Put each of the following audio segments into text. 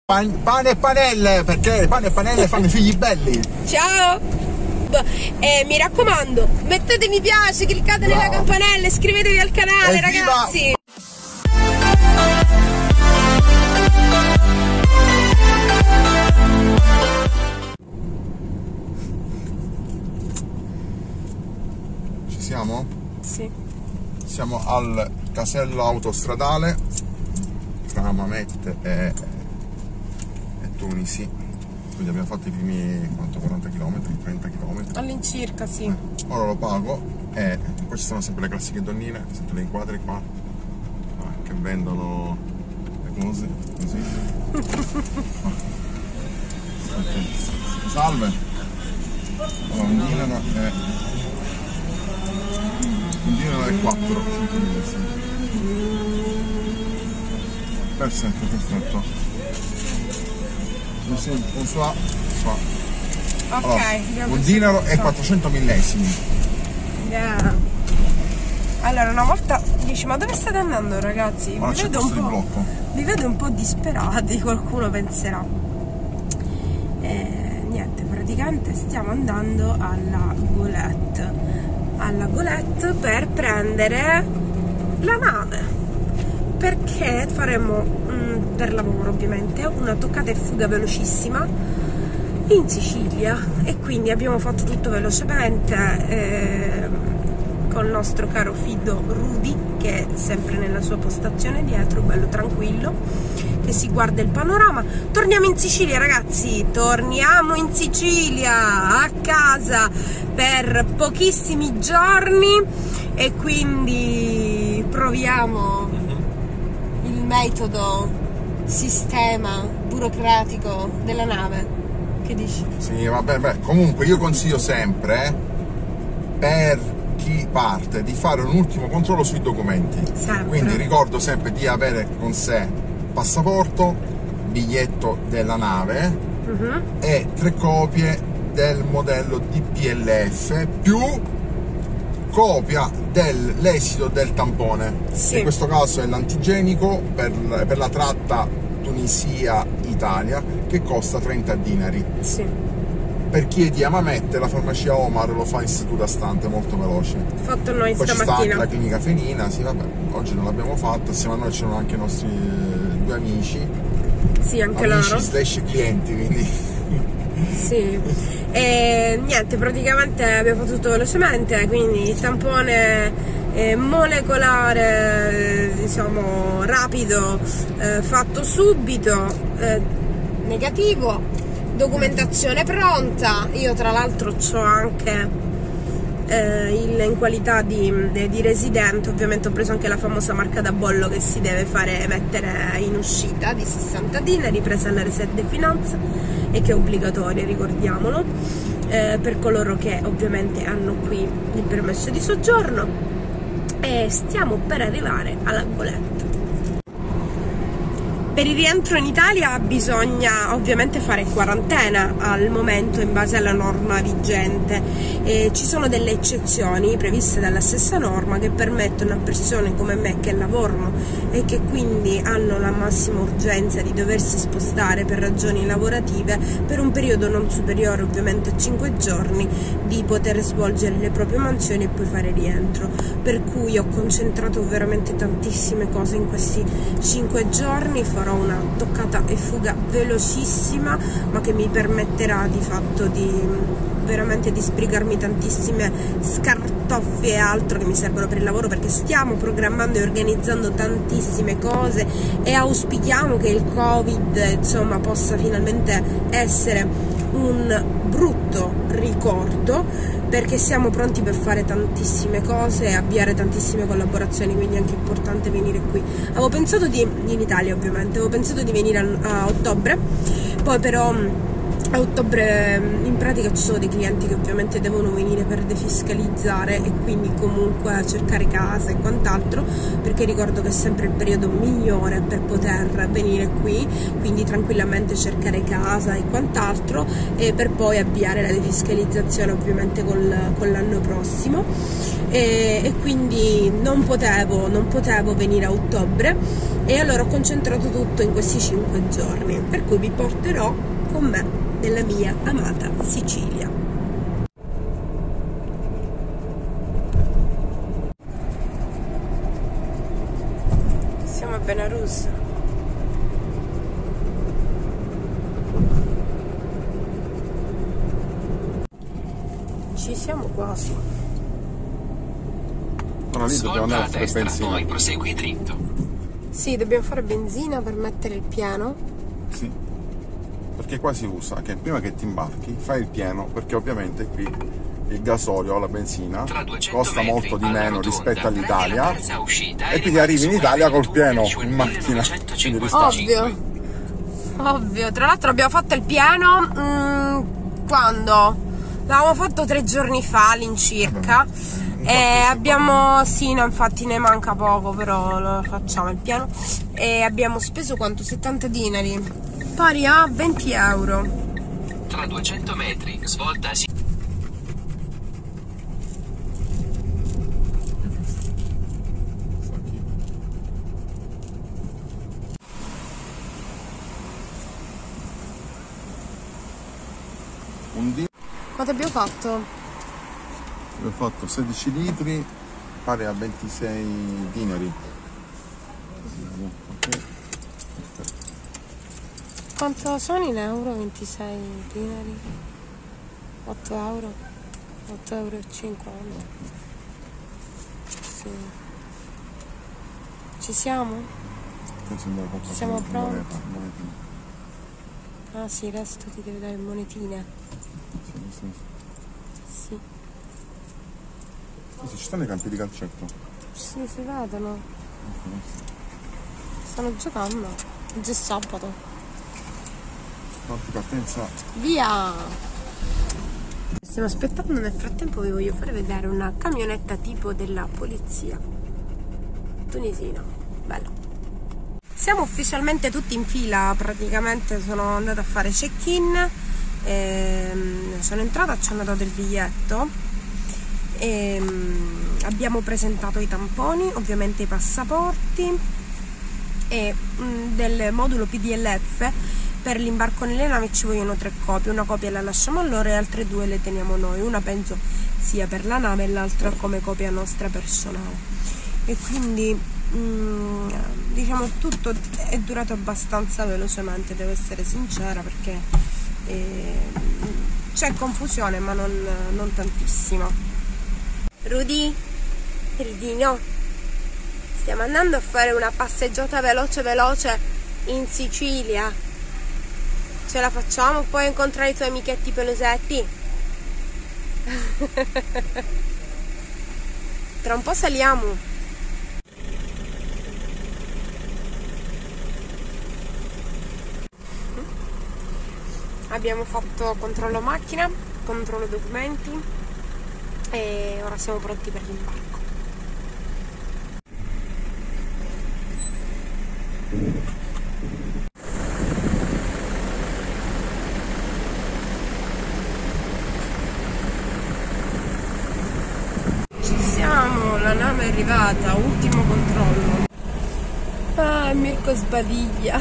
Pane e panelle, perché pane e panelle fanno figli belli. Ciao! Mi raccomando, mettete mi piace, cliccate nella campanella, iscrivetevi al canale, ragazzi! Ci siamo? Sì. Siamo al casello autostradale tra Mamette e Tunisi, quindi abbiamo fatto i primi 40 km, 30 km All'incirca, sì. Ora lo pago e poi ci sono sempre le classiche donnine, se tu le inquadri qua, che vendono le cose così. Salve, allora, un dinaro è 4. Perfetto. Bonsoir. Ok, allora, un dinaro e 400 millesimi. Yeah. Allora, una volta dici, ma dove state andando, ragazzi? Vi vedo un po' disperati, qualcuno penserà. Niente, praticamente stiamo andando alla Golette per prendere la nave, perché faremo per lavoro ovviamente una toccata e fuga velocissima in Sicilia, e quindi abbiamo fatto tutto velocemente col nostro caro fido Rudy, che è sempre nella sua postazione dietro, bello tranquillo, che si guarda il panorama. Torniamo in Sicilia, ragazzi, torniamo in Sicilia a casa per pochissimi giorni, e quindi proviamo il metodo sistema burocratico della nave. Che dici? Sì, vabbè, comunque io consiglio sempre, per chi parte, di fare un ultimo controllo sui documenti. Sempre. Quindi ricordo sempre di avere con sé passaporto, biglietto della nave e 3 copie del modello DPLF più copia dell'esito del tampone. Sì. In questo caso è l'antigenico per la tratta Tunisia-Italia, che costa 30 dinari. Sì. Per chi è di Amamette, la farmacia Omar lo fa in seduta stante, molto veloce. Fatto noi Poi stamattina. ci sta anche la clinica Fenina, sì, vabbè, oggi non l'abbiamo fatta, assieme a noi c'erano anche i nostri 2 amici. Sì, anche amici loro. / clienti, quindi. Sì. E niente, praticamente abbiamo fatto tutto velocemente, quindi il tampone molecolare, diciamo rapido, fatto subito, negativo, documentazione pronta. Io tra l'altro ho anche in qualità di residente, ovviamente ho preso anche la famosa marca da bollo che si deve fare mettere in uscita di 60 dinari, presa alla Reset Finanza, e che è obbligatoria, ricordiamolo, per coloro che ovviamente hanno qui il permesso di soggiorno. E stiamo per arrivare alla Golette. Per il rientro in Italia bisogna ovviamente fare quarantena al momento in base alla norma vigente, e ci sono delle eccezioni previste dalla stessa norma che permettono a persone come me che lavorano e che quindi hanno la massima urgenza di doversi spostare per ragioni lavorative per un periodo non superiore ovviamente a 5 giorni, di poter svolgere le proprie mansioni e poi fare rientro. Per cui ho concentrato veramente tantissime cose in questi 5 giorni, farò una toccata e fuga velocissima, ma che mi permetterà di fatto di veramente di sbrigarmi tantissime scartoffie e altro che mi servono per il lavoro, perché stiamo programmando e organizzando tantissime cose e auspichiamo che il Covid, insomma, possa finalmente essere un brutto ricordo, perché siamo pronti per fare tantissime cose e avviare tantissime collaborazioni, quindi è anche importante venire qui. Avevo pensato in Italia ovviamente, avevo pensato di venire a ottobre, poi però A ottobre in pratica ci sono dei clienti che ovviamente devono venire per defiscalizzare e quindi comunque cercare casa e quant'altro, perché ricordo che è sempre il periodo migliore per poter venire qui, quindi tranquillamente cercare casa e quant'altro, e per poi avviare la defiscalizzazione ovviamente con l'anno prossimo, e quindi non potevo venire a ottobre, e allora ho concentrato tutto in questi 5 giorni, per cui vi porterò con me nella mia amata Sicilia. Siamo a Benarus. Ci siamo quasi. Ora lì dobbiamo andare a fare benzina. Poi prosegui dritto. Sì, dobbiamo fare benzina per mettere il pieno. Sì. Perché qua si usa che prima che ti imbarchi fai il pieno, perché ovviamente qui il gasolio o la benzina costa molto di meno rispetto all'Italia, e quindi arrivi in Italia col pieno in macchina. Ovvio. Tra l'altro abbiamo fatto il pieno quando? L'avevamo fatto 3 giorni fa all'incirca, e abbiamo, sì, no, infatti ne manca poco, però lo facciamo il pieno, e abbiamo speso quanto? 70 dinari, pari a 20 euro. Tra 200 metri, svolta a sinistra. Quanto abbiamo fatto? Abbiamo fatto 16 litri, pari a 26 dinari. Okay. Quanto sono in euro? 26 dinari? 8 euro? 8,50 euro. Sì. Ci siamo? Siamo pronti? Ah sì, il resto ti deve dare monetine. Sì. Ci stanno i campi di calcetto? Sì, si vedono. Stanno giocando. Oggi è sabato. Partenza. Via! Stiamo aspettando, nel frattempo vi voglio fare vedere una camionetta tipo della polizia tunisina. Bella. Siamo ufficialmente tutti in fila, praticamente sono andata a fare check-in, sono entrata, ci hanno dato il biglietto, abbiamo presentato i tamponi, ovviamente i passaporti e del modulo PDLF. Per l'imbarco nelle navi ci vogliono 3 copie, una copia la lasciamo a loro e altre 2 le teniamo noi, una penso sia per la nave e l'altra come copia nostra personale. E quindi diciamo tutto è durato abbastanza velocemente, devo essere sincera, perché c'è confusione ma non tantissima. Rudino, stiamo andando a fare una passeggiata veloce in Sicilia. Ce la facciamo poi a incontrare i tuoi amichetti pelosetti? Tra un po' saliamo. Abbiamo fatto controllo macchina, controllo documenti e ora siamo pronti per l'imbarco. La nave è arrivata, ultimo controllo. Ah, Mirko sbadiglia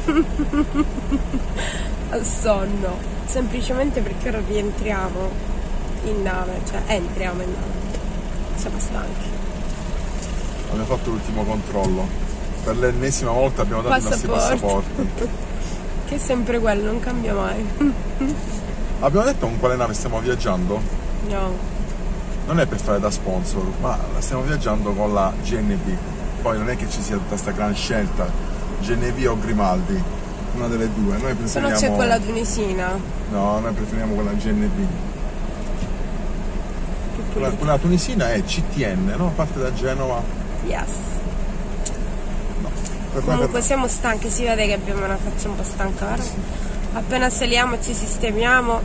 al sonno, semplicemente perché ora rientriamo in nave, cioè entriamo in nave, siamo stanchi. Abbiamo fatto l'ultimo controllo, per l'ennesima volta abbiamo dato i nostri passaporti. Che è sempre quello, non cambia mai. Abbiamo detto con quale nave stiamo viaggiando? No. Non è per fare da sponsor, ma stiamo viaggiando con la GNV. Poi non è che ci sia tutta questa gran scelta, GNV o Grimaldi, una delle due. Noi preferiamo... Se no c'è quella tunisina. No, noi preferiamo quella GNV. Quella tunisina è CTN, no? Parte da Genova. Yes. No. Comunque siamo stanchi, si vede che abbiamo una faccia un po' stanca, vero? Appena saliamo e ci sistemiamo,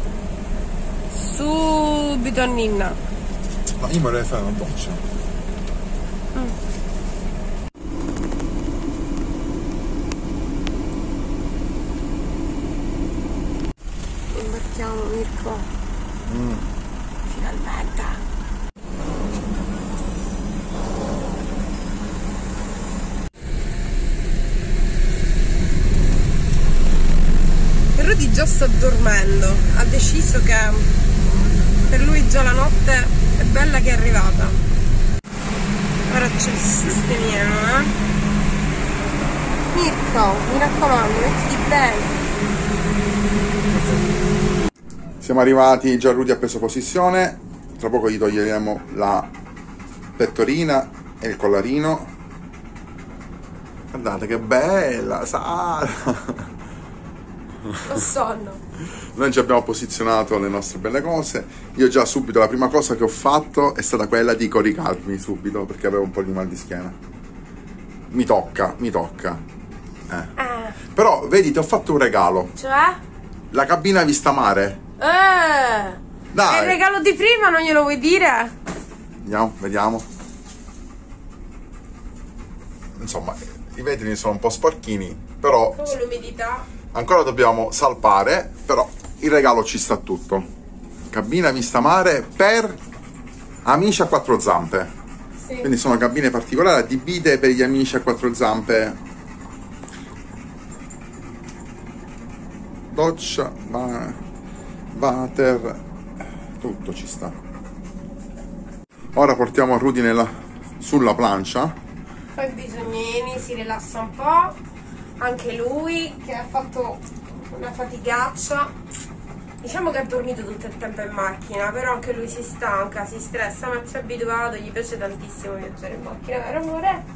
subito a Ninna. No, io vorrei fare una doccia. Imbarchiamo, Mirko. Finalmente. Rudy già sta dormendo, ha deciso che per lui già la notte è bella che è arrivata. Ora ci sistemiamo, Mirko, mi raccomando, mettiti bene. Siamo arrivati, già Rudy ha preso posizione, tra poco gli toglieremo la pettorina e il collarino. Guardate che bella, Sara! Ho sonno. Noi ci abbiamo posizionato le nostre belle cose. Io già subito la prima cosa che ho fatto è stata quella di coricarmi subito, perché avevo un po' di mal di schiena. Mi tocca. Però vedi, ti ho fatto un regalo. Cioè? La cabina vista mare. Dai. È il regalo di prima, non glielo vuoi dire? Vediamo. Insomma, i vetri sono un po' sporchini, però Con l'umidità. ancora dobbiamo salpare, però il regalo ci sta tutto. Cabina vista mare per amici a quattro zampe. Sì. Quindi sono cabine particolari, adibite per gli amici a quattro zampe. Doccia, water, tutto ci sta. Ora portiamo Rudy sulla plancia. Fa i bisognini, si rilassa un po'. Anche lui che ha fatto una faticaccia. Diciamo che ha dormito tutto il tempo in macchina, però anche lui si stanca, si stressa, ma ci è abituato, gli piace tantissimo viaggiare in macchina, vero amore?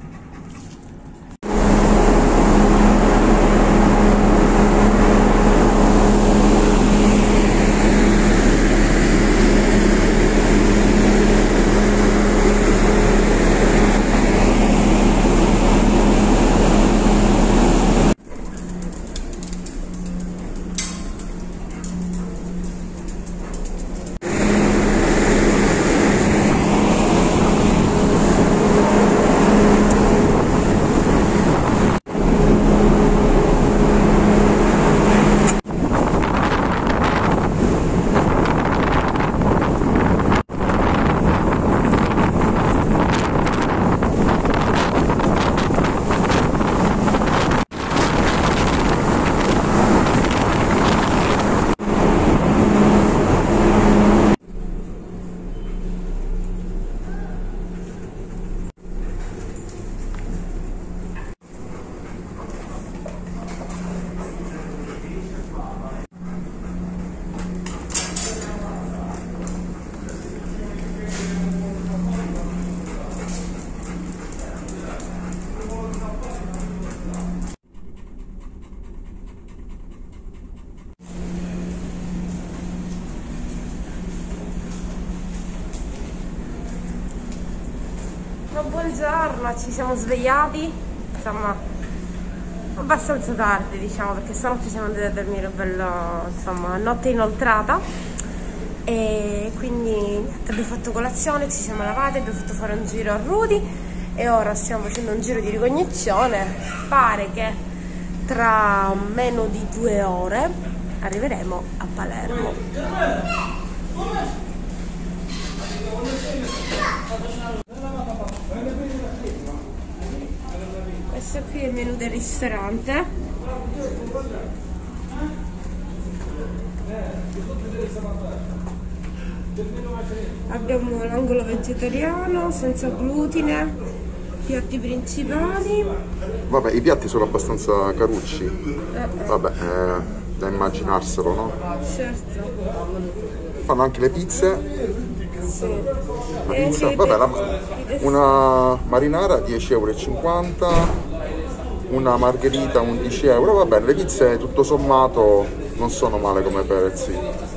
Buongiorno, ci siamo svegliati, insomma, abbastanza tardi, diciamo, perché stanotte siamo andati a dormire bello, insomma, a notte inoltrata, e quindi abbiamo fatto colazione, ci siamo lavati, abbiamo fatto fare un giro a Rudy e ora stiamo facendo un giro di ricognizione. Pare che tra meno di 2 ore arriveremo a Palermo. Questo qui è il menù del ristorante. Abbiamo l'angolo vegetariano senza glutine, piatti principali. Vabbè, i piatti sono abbastanza carucci. Vabbè, da immaginarselo, no? Certo. Fanno anche le pizze. Sì. La pizza, vabbè, una marinara 10,50 €, una margherita 11 €. Vabbè, le pizze tutto sommato non sono male come prezzi.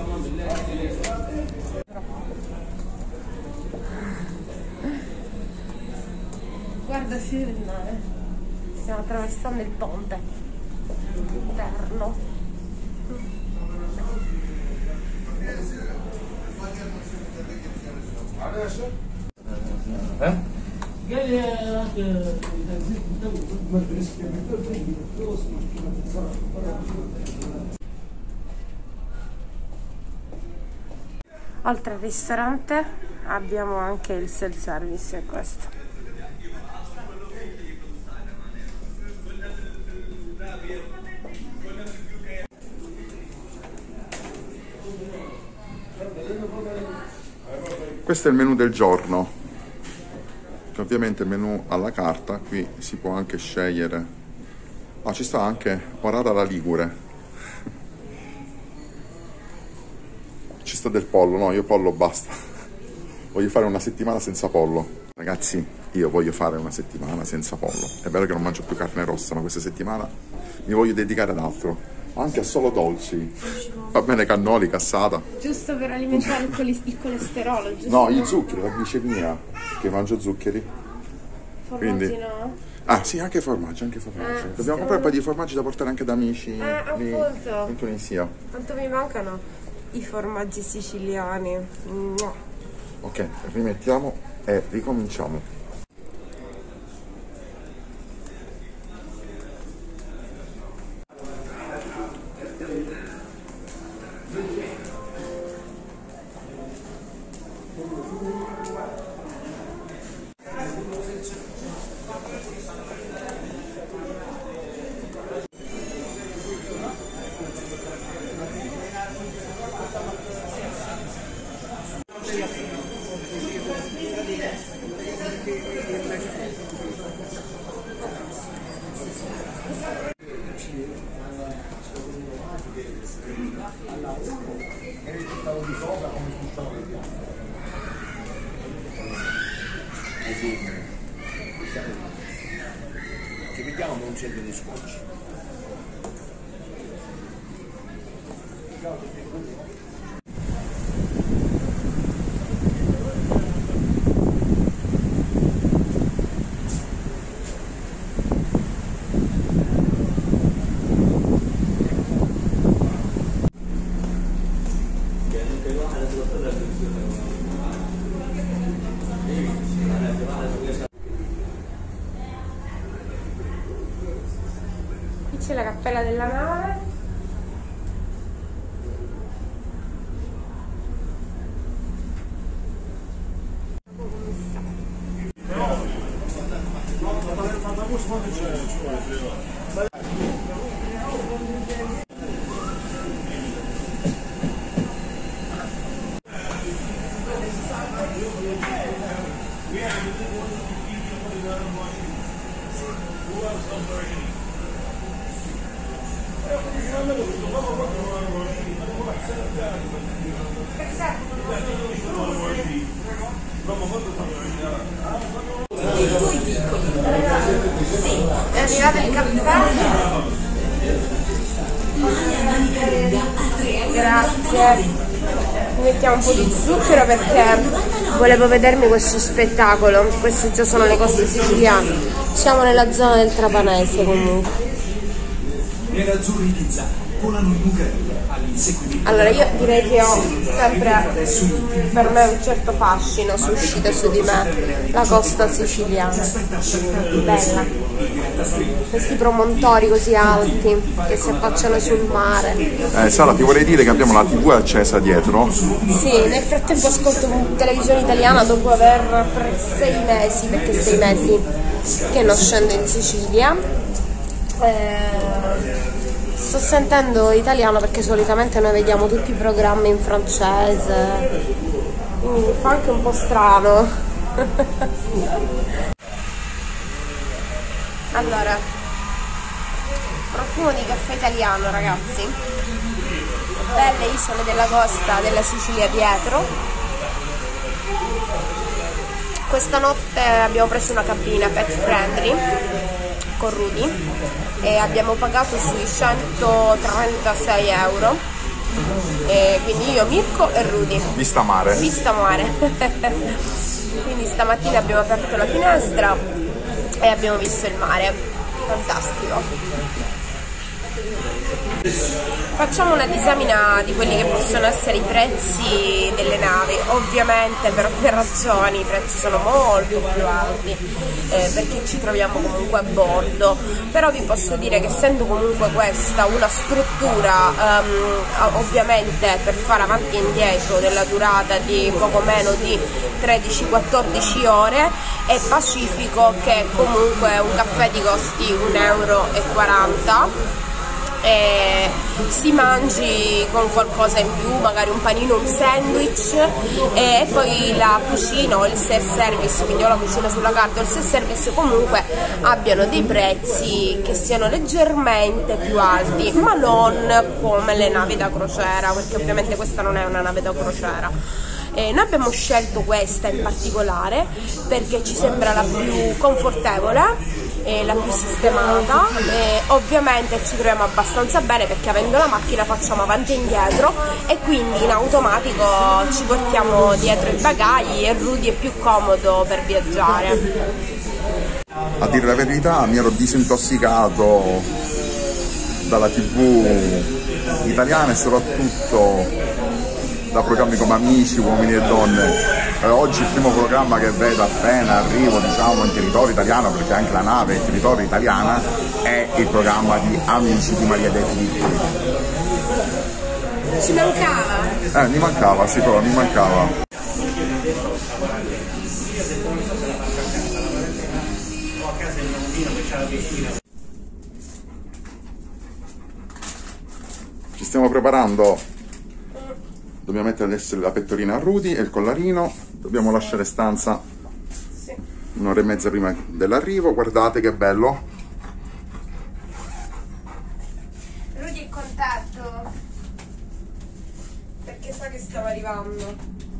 Guarda, si vede il mare. Stiamo attraversando il ponte interno. Oltre al ristorante abbiamo anche il self-service, è questo. Questo è il menù del giorno, che ovviamente è il menù alla carta. Qui si può anche scegliere. Ah, ci sta anche orata alla ligure. Ci sta del pollo, no, io pollo basta. Voglio fare una settimana senza pollo. Ragazzi, io voglio fare una settimana senza pollo. È vero che non mangio più carne rossa, ma questa settimana mi voglio dedicare ad altro. Anche a solo dolci. Va bene, cannoli, cassata. Giusto per alimentare il colesterolo, giusto? No, gli zuccheri, la glicemia, che mangio zuccheri. Formaggi Quindi... no? Ah sì, anche formaggi, anche formaggi. Dobbiamo comprare un paio di formaggi da portare anche ad amici lì appunto. in Tunisia. Quanto mi mancano i formaggi siciliani. Ok, rimettiamo e ricominciamo. Ci mettiamo un centro di scotch. C'è la cappella della nave. È arrivato il caffè. Grazie. Mettiamo un po' di zucchero perché volevo vedermi questo spettacolo. Queste già sono le coste siciliane. Siamo nella zona del Trapanese comunque. Nerazzurri pizza, volano in Bucarella all'inseguimento. Allora io direi che ho sempre per me un certo fascino suscita su di me la costa siciliana. Bella. Questi promontori così alti che si affacciano sul mare. Sara, ti vorrei dire che abbiamo la TV accesa dietro. Sì, nel frattempo ascolto televisione italiana dopo aver per 6 mesi, perché 6 mesi che non scendo in Sicilia. Sto sentendo italiano perché solitamente noi vediamo tutti i programmi in francese, quindi mi fa anche un po' strano. Allora, profumo di caffè italiano, ragazzi. Belle isole della costa della Sicilia dietro. Questa notte abbiamo preso una cabina pet friendly con Rudy e abbiamo pagato sui 136 euro, e quindi io, Mirko e Rudy. Vista mare. Vista mare. Quindi stamattina abbiamo aperto la finestra e abbiamo visto il mare. Fantastico. Facciamo una disamina di quelli che possono essere i prezzi delle navi. Ovviamente per ovvie ragioni i prezzi sono molto più alti perché ci troviamo comunque a bordo, però vi posso dire che essendo comunque questa una struttura ovviamente per fare avanti e indietro della durata di poco meno di 13-14 ore, è pacifico che comunque un caffè ti costi 1,40 € e si mangi con qualcosa in più, magari un panino, un sandwich, e poi la cucina o il self-service, quindi o la cucina sulla carta o il self-service comunque abbiano dei prezzi che siano leggermente più alti, ma non come le navi da crociera, perché ovviamente questa non è una nave da crociera. Noi abbiamo scelto questa in particolare perché ci sembra la più confortevole e la più sistemata, e ovviamente ci troviamo abbastanza bene perché avendo la macchina facciamo avanti e indietro e quindi in automatico ci portiamo dietro i bagagli e Rudy è più comodo per viaggiare. A dire la verità mi ero disintossicato dalla TV italiana e soprattutto da programmi come Amici, Uomini e Donne. Oggi il primo programma che vedo appena arrivo, diciamo, in territorio italiano, perché anche la nave è in territorio italiana, è il programma di Amici di Maria De Filippi. Ci mancava? Mi mancava, sicuro, mi mancava. Ci stiamo preparando. Dobbiamo mettere adesso la pettorina a Rudy e il collarino. Dobbiamo lasciare stanza un'ora e mezza prima dell'arrivo. Guardate che bello. Rudy è contento perché sa che stava arrivando.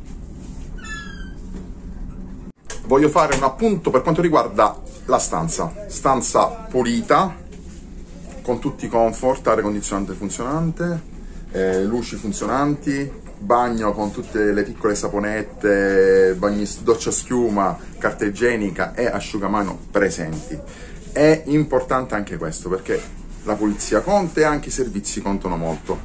Voglio fare un appunto per quanto riguarda la stanza. Stanza pulita, con tutti i comfort, aria condizionante funzionante, luci funzionanti, bagno con tutte le piccole saponette, doccia schiuma, carta igienica e asciugamano presenti. È importante anche questo perché la pulizia conta e anche i servizi contano molto.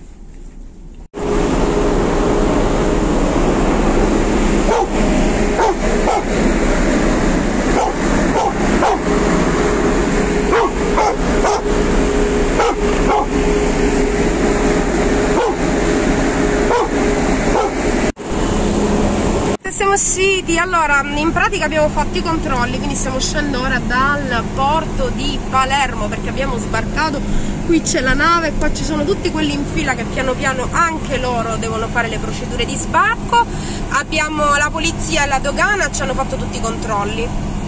Siamo usciti, allora in pratica abbiamo fatto i controlli, quindi stiamo uscendo ora dal porto di Palermo perché abbiamo sbarcato. Qui c'è la nave, qua ci sono tutti quelli in fila che piano piano anche loro devono fare le procedure di sbarco. Abbiamo la polizia e la dogana, ci hanno fatto tutti i controlli.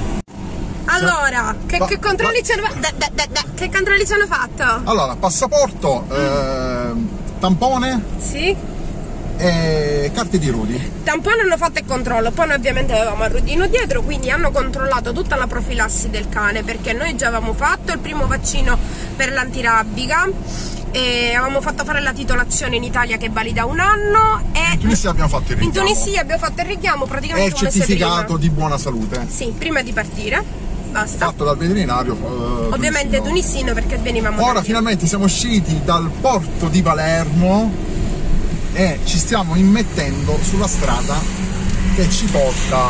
Allora, che controlli ci hanno fatto? Che controlli ci hanno fatto? Allora, passaporto, tampone. Sì. E carte di Rudy. Tampone hanno fatto il controlno, poi noi ovviamente avevamo il Rudino dietro, quindi hanno controllato tutta la profilassi del cane perché noi già avevamo fatto il primo vaccino per l'antirabbica e avevamo fatto fare la titolazione in Italia che è valida 1 anno e in Tunisia abbiamo fatto il richiamo. In Tunisia abbiamo fatto il richiamo praticamente. È il certificato di buona salute. Sì, prima di partire. Basta. Fatto dal veterinario ovviamente tunisino perché venivamo. Ora finalmente siamo usciti dal porto di Palermo e ci stiamo immettendo sulla strada che ci porta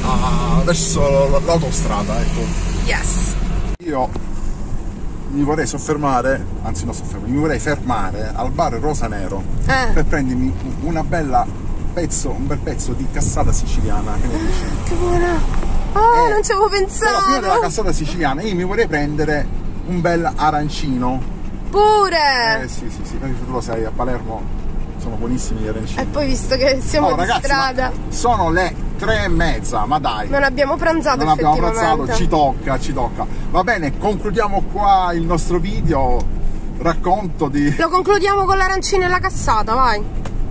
verso l'autostrada, ecco. Yes. Io mi vorrei soffermare, anzi non soffermare, mi vorrei fermare al bar Rosa Nero per prendermi un bel pezzo di cassata siciliana. Che ne dici? Che buona! Oh, non ci avevo pensato! Però prima della cassata siciliana io mi vorrei prendere un bel arancino. Pure! Sì, tu lo sai, a Palermo sono buonissimi gli arancini. E poi visto che siamo di strada. Sono le 3:30, ma dai. Non abbiamo pranzato effettivamente. Non abbiamo pranzato, ci tocca. Va bene, concludiamo qua il nostro video. Racconto di. Lo concludiamo con l'arancino e la cassata, vai.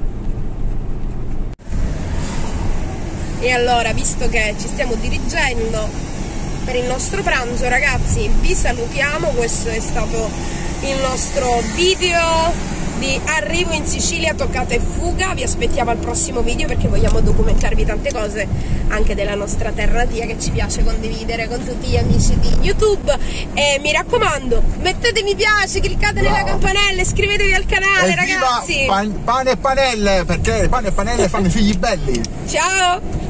E allora, visto che ci stiamo dirigendo per il nostro pranzo, ragazzi, vi salutiamo. Questo è stato il nostro video di arrivo in Sicilia, toccata e fuga. Vi aspettiamo al prossimo video perché vogliamo documentarvi tante cose anche della nostra terra natia che ci piace condividere con tutti gli amici di YouTube. E mi raccomando, mettete mi piace, cliccate nella campanella, iscrivetevi al canale, ragazzi. Pane e panelle, perché pane e panelle fanno i figli belli. Ciao.